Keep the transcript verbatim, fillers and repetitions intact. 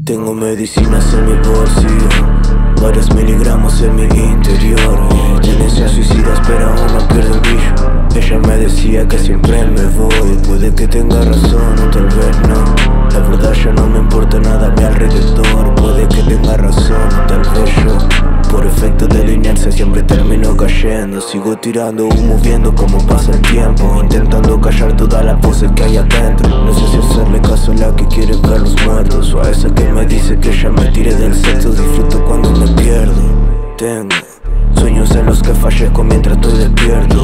Tengo medicinas en mi bolsillo, varios miligramos en mi interior. Tendencia suicidas pero aún no pierdo el brillo. Ella me decía que siempre me voy. Puede que tenga razón o tal vez no. La verdad ya no me importa nada a mi alrededor. Puede que tenga razón o tal vez yo, por efecto de la inercia, siempre termino cayendo. Sigo tirando humo viendo cómo pasa el tiempo, intentando callar todas las voces que hay adentro. No sé si hacerle caso a la que quiere ver los muertos, o a esa que me dice que ya me tiré del sexo. Disfruto cuando me pierdo. Tengo sueños en los que fallezco mientras estoy despierto.